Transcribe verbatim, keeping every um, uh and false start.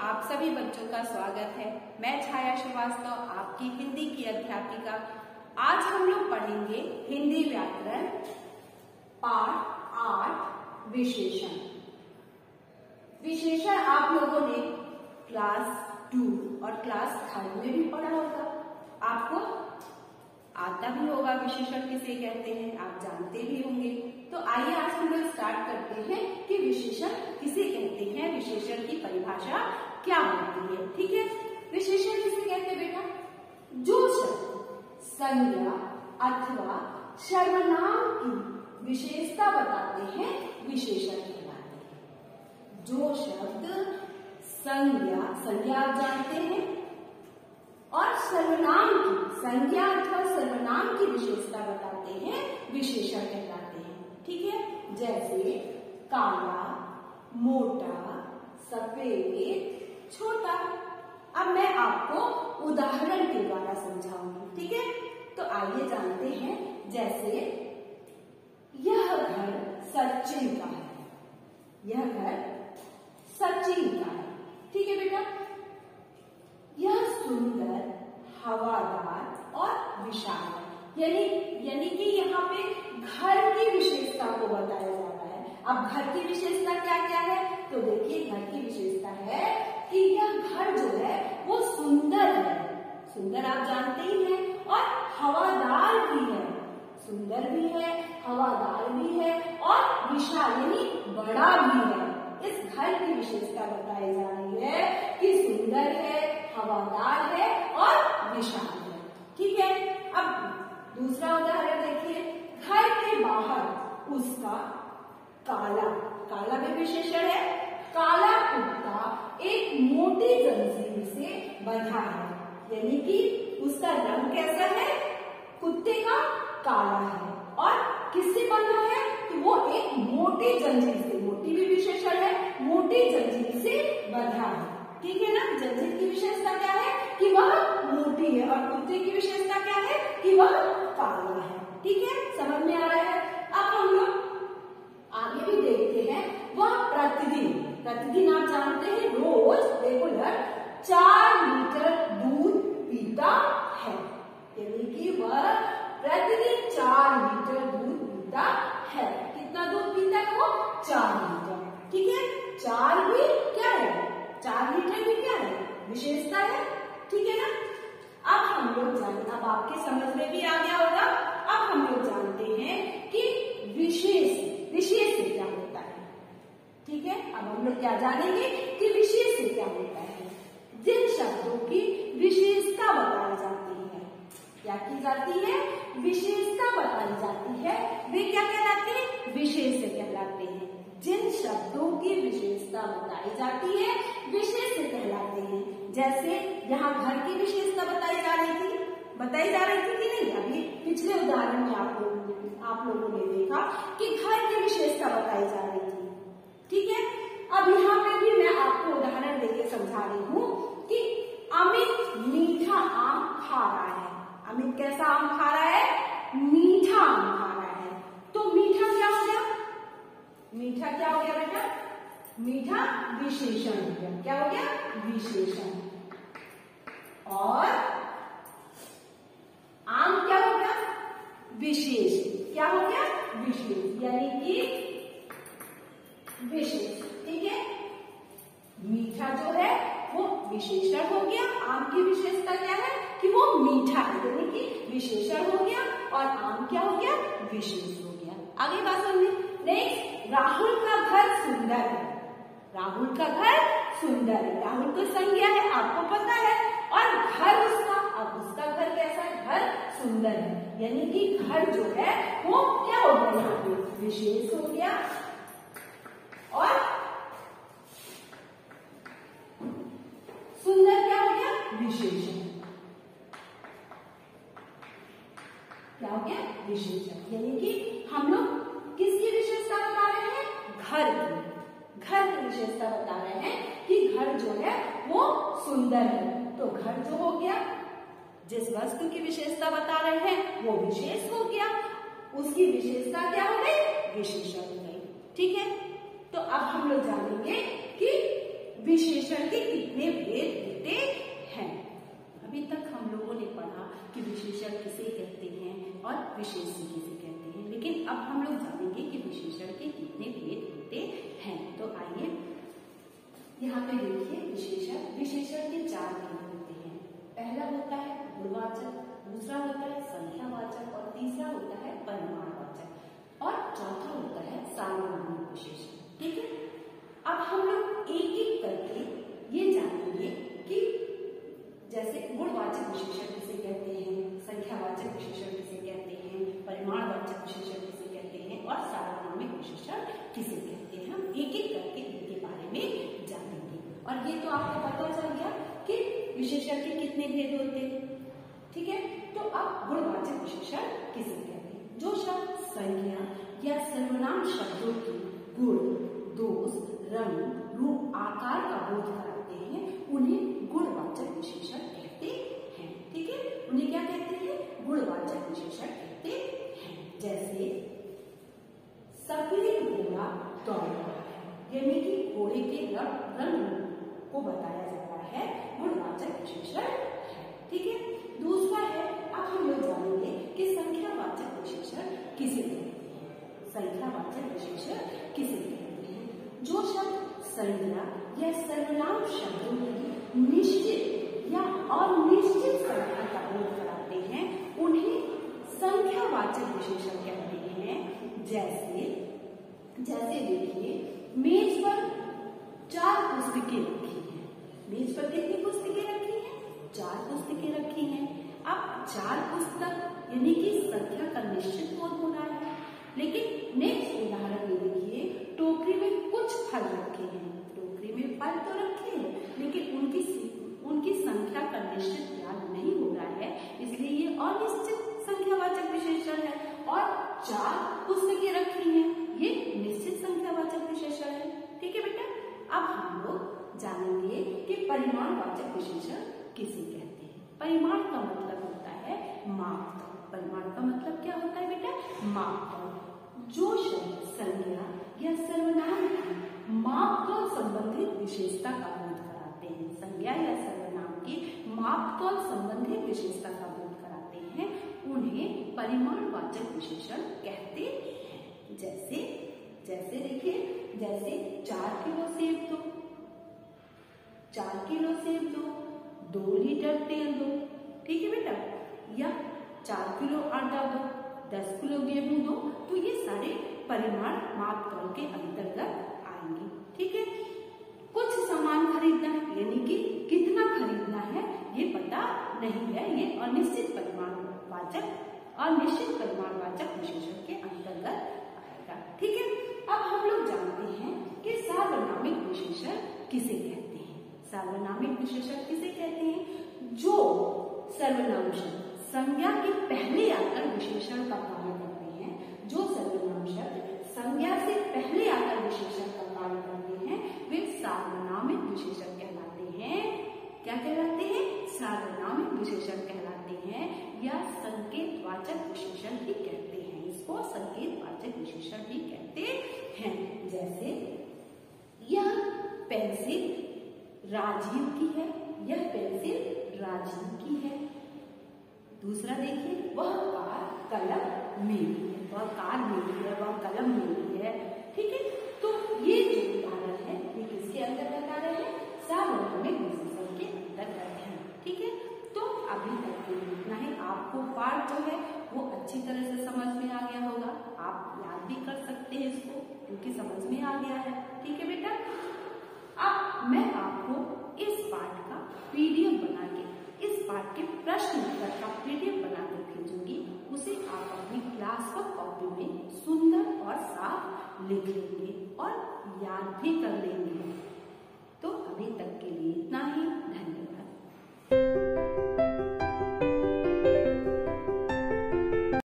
आप सभी बच्चों का स्वागत है। मैं छाया श्रीवास्तव, आपकी हिंदी की अध्यापिका। आज हम लोग पढ़ेंगे हिंदी व्याकरण पाठ आठ विशेषण। विशेषण आप लोगों ने क्लास टू और क्लास थर्ड में भी पढ़ा होगा, आपको आता भी होगा विशेषण किसे कहते हैं, आप जानते भी होंगे। तो आइए आज हम लोग स्टार्ट करते हैं कि विशेषण किसे कहते हैं, विशेषण की परिभाषा क्या होती है। ठीक है, विशेषण किसे कहते हैं बेटा? जो शब्द संज्ञा अथवा सर्वनाम की विशेषता बताते हैं विशेषण कहलाते हैं। जो शब्द संज्ञा संज्ञा आप जानते हैं और सर्वनाम की संज्ञा अथवा सर्वनाम की विशेषता बताते हैं विशेषण कहलाते हैं। ठीक है, जैसे काला, मोटा, सफेद, छोटा। अब मैं आपको उदाहरण के द्वारा समझाऊंगी। ठीक है, तो आइए जानते हैं। जैसे यह घर सचिन का है, यह घर सचिन का है। ठीक है बेटा, यह सुंदर, हवादार और विशाल है। यानी यानी कि यहाँ पे घर की विशेषता को बताया जा रहा है। अब घर की विशेषता क्या क्या है? तो देखिए, घर की विशेषता है कि यह घर जो है वो सुंदर है, सुंदर आप जानते ही हैं, और हवादार भी है, सुंदर भी है, हवादार भी है और विशाल यानी बड़ा भी है। इस घर की विशेषता बताई जा रही है कि सुंदर है, हवादार है और विशाल है। ठीक है, अब दूसरा उदाहरण देखिए। घर के बाहर उसका काला, काला भी विशेषण है। काला कुत्ता एक मोटी जंजीर से बंधा है, यानी कि उसका रंग कैसा है? कुत्ते का काला है और किससे बंधा है? तो वो एक मोटी जंजीर से, मोटी भी विशेषण है, मोटी जंजीर से बंधा है। ठीक है ना, जंजीर की विशेषता क्या है? कि वह मोटी है, और कुत्ते की विशेषता क्या है? कि वह काला है। ठीक है, समझ में आ रहा है। अब हम लोग आगे भी देखते हैं। वह प्रतिदिन, प्रतिदिन आप जानते हैं रोज रेगुलर चार लीटर दूध पीता है, यानी कि वह प्रतिदिन चार लीटर दूध पीता है। कितना दूध पीता है वो? चार लीटर। ठीक है, चार भी क्या है? चार लीटर भी क्या है? विशेषता है। ठीक है ना। अब हम लोग जानते, अब आपके समझ में भी आ गया होगा। अब हम लोग जानते हैं कि विशेष, विशेष से क्या होता है। ठीक है, अब हम लोग क्या जानेंगे कि विशेष से क्या होता है। जिन शब्दों की विशेषता बताई जाती है, क्या की जाती है? विशेषता बताई जाती है, वे क्या कहलाते हैं? विशेष से कहलाते हैं। जिन शब्दों की विशेषता बताई जाती है विशेष से कहलाते हैं। जैसे यहाँ घर की विशेषता बताई जा रही थी, बताई जा रही थी कि नहीं? अभी पिछले उदाहरण में आप लोगों ने आप लोगों ने देखा कि घर की विशेषता बताई जा रही थी। ठीक है, अब यहाँ पे भी मैं आपको उदाहरण देके समझा रही हूँ कि अमित मीठा आम खा रहा है। अमित कैसा आम खा रहा है? मीठा आम खा रहा है। तो मीठा क्या हो गया? मीठा क्या हो गया बेटा? मीठा विशेषण हो गया। क्या हो गया? विशेषण। और आम क्या हो गया? विशेष। क्या हो गया? विशेष, यानी कि विशेष। ठीक है, मीठा जो है वो विशेषण हो गया। आम की विशेषता क्या है? कि वो मीठा है, यानी कि विशेषण हो गया, और आम क्या हो गया? विशेष हो गया। आगे बात समझिए। नेक्स्ट, राहुल का घर सुंदर है। राहुल का घर सुंदर है, राहुल तो संज्ञा है, आपको पता है, और घर उसका, अब उसका घर कैसा है? घर सुंदर है, यानी कि घर जो है वो क्या हो गया? यहाँ पे विशेष हो गया, और सुंदर क्या हो गया? विशेषण। क्या हो गया? विशेषण। यानी कि हम लोग किसकी विशेषता बता रहे हैं? घर की, घर की विशेषता बता रहे हैं कि घर जो है वो सुंदर है। तो घर जो हो गया, जिस वस्तु की विशेषता बता रहे हैं वो विशेष हो गया, उसकी विशेषता क्या हो गई? विशेषण हो गई। ठीक है, तो अब हम लोग जानेंगे कि विशेषण के कितने भेद होते हैं। अभी तक हम लोगों ने पढ़ा कि विशेषण किसे कहते हैं और विशेष्य किसे कहते हैं, लेकिन अब हम लोग जानेंगे कि विशेषण के कितने भेद होते हैं। तो आइए यहाँ पे देखिए, विशेषण विशेषण के चार भेद होते हैं। पहला होता है गुणवाचक, दूसरा होता है संख्यावाचक और तीसरा होता है परिमाणवाचक और चौथा होता है सार्वनामिक विशेषण। ठीक है, अब हम लोग एक एक करके ये जानेंगे कि जैसे गुणवाचक विशेषण किसे कहते हैं, संख्यावाचक विशेषण किसे कहते हैं, परिमाणवाचक विशेषण किसे कहते हैं और सार्वनामिक विशेषण किसे कहते हैं। हम एक एक करके इनके बारे में जानेंगे। और ये तो आपको पता चल गया कि विशेषण के कितने भेद होते हैं। ठीक है, तो अब गुणवाचक विशेषण किसे कहते हैं। जो शब्द संज्ञा या सर्वनाम शब्दों की गुण, दोष, रंग, रूप, आकार का बोध कराते हैं उन्हें गुणवाचक विशेषण कहते हैं। ठीक है, उन्हें क्या कहते हैं, गुणवाचक विशेषण कहते हैं। जैसे सफेद घोड़ा दौड़ रहा है, यानी कि घोड़े के रंग को बताया जा रहा है, गुणवाचक विशेषण है। ठीक है, दूसरा है, अब हम लोग जानेंगे कि संख्यावाचक विशेषण किसे कहते हैं। संख्यावाचक विशेषण किसे कहते हैं। जो शब्द संज्ञा या सर्वनाम शब्दों की निश्चित या अनिश्चित संख्या का बोध कराते हैं उन्हें संख्यावाचक विशेषण कहते हैं। जैसे जैसे देखिए, मेज पर चार पुस्तकें रखी हैं। मेज पर कितनी पुस्तकें रखी हैं, चार पुस्तकें रखी हैं। अब चार पुस्तक यानी कि संख्या का निश्चित बोध हो रहा है। लेकिन नेक्स्ट उदाहरण में देखिए, टोकरी में कुछ फल रखे हैं। टोकरी में फल तो रखे हैं लेकिन उनकी उनकी संख्या का निश्चित ज्ञान नहीं हो रहा है, इसलिए ये अनिश्चित संख्यावाचक विशेषण है। और चार पुस्तकें रखी हैं, ये निश्चित संख्यावाचक विशेषण है। ठीक है बेटा, अब हम लोग जानेंगे कि परिमाणवाचक विशेषण किसे कहते हैं। परिमाण का मतलब होता है मापतौल। परिमाण का मतलब क्या होता है बेटा, मापतौल। जो शब्द संज्ञा या सर्वनाम की मापतौल संबंधित विशेषता का बोध कराते हैं, संज्ञा या सर्वनाम की मापतौल संबंधित विशेषता का बोध कराते हैं उन्हें परिमाणवाचक विशेषण कहते हैं। जैसे जैसे देखिए, जैसे चार किलो सेब दो, चार किलो सेब दो, दो लीटर तेल दो। ठीक है बेटा, या चार किलो आटा दो, दस किलो गेहूं दो, तो ये सारे परिमाण मापतौल के अंतर्गत आएंगे। ठीक है, कुछ सामान खरीदना है यानी कि कितना खरीदना है ये पता नहीं है, ये अनिश्चित परिमाणवाचक अनिश्चित परिमाणवाचक विशेषण के अंतर्गत आएगा। ठीक है, अब हम लोग जानते हैं कि सार्वनामिक विशेषण किसे कहते हैं। सार्वनामिक विशेषण किसे कहते हैं, जो सर्वनाम शब्द संज्ञा के पहले आकर विशेषण का कार्य करते हैं। जो सर्वनाम शब्द संज्ञा से पहले आकर विशेषण का कार्य करते हैं वे सार्वनामिक विशेषण कहलाते हैं। क्या कहलाते हैं, सार्वनामिक विशेषण कहलाते हैं या संकेतवाचक विशेषण भी कहते हैं। इसको संकेतवाचक विशेषण भी कहते हैं। जैसे यह पेंसिल राजीव की है, यह पेंसिल राजीव की है। दूसरा देखिए, वह कार कलम मेरी है, वह कार मेरी है, वह कलम मेरी है। ठीक है, तो ये जो उदाहरण है ये किसके अंतर्गत आ रहे हैं, सार्वनामिक विशेषण के अंतर्गत है। ठीक है, तो अभी तक के लिए इतना ही। आपको पाठ जो है वो अच्छी तरह से समझ में आ गया होगा, आप याद भी कर सकते हैं इसको क्योंकि समझ में आ गया है। ठीक है बेटा, अब मैं आपको इस पाठ का पीडीएफ बना के, इस पाठ के प्रश्न उत्तर का पीडीएफ बना के भेजूंगी। उसे आप अपनी क्लास वर्क कॉपी में सुंदर और साफ लिख लेंगे और याद भी कर लेंगे। तो अभी तक के लिए इतना ही।